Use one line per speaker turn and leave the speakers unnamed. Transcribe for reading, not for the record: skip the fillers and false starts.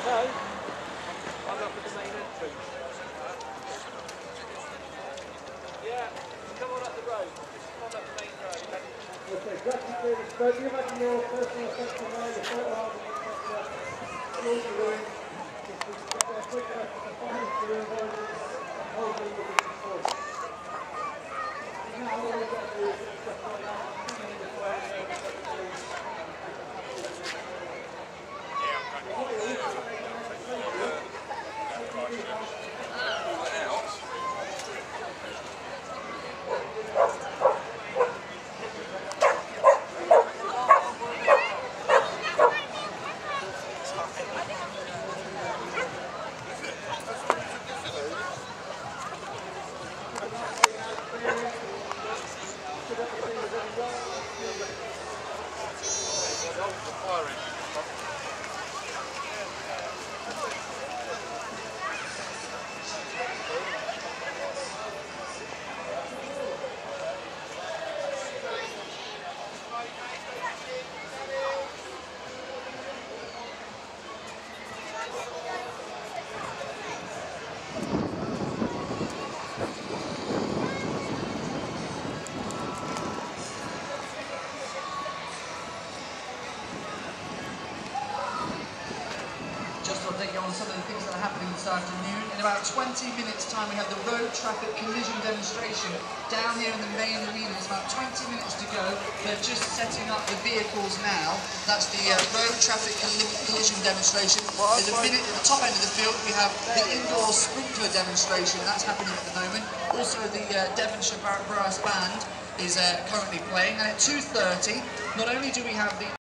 I'm up at the main entrance. Yeah, come on up the road. Come on up the main road.
Okay, gradually, do you imagine your personal section there, your photo album, etc. Close the room. Just get there quick enough to find the room and hopefully we'll be forward. Now all we've got to do is get stuff like that.
Just to update you on some of the things that are happening this afternoon. In about 20 minutes time we have the road traffic collision demonstration down here in the main arena. It's about 20 minutes to go. They're just setting up the vehicles now. That's the road traffic collision demonstration. There's a minute at the top end of the field we have the indoor sprinkler demonstration. That's happening at the moment. Also the Devonshire Brass Band is currently playing, and at 2:30 not only do we have the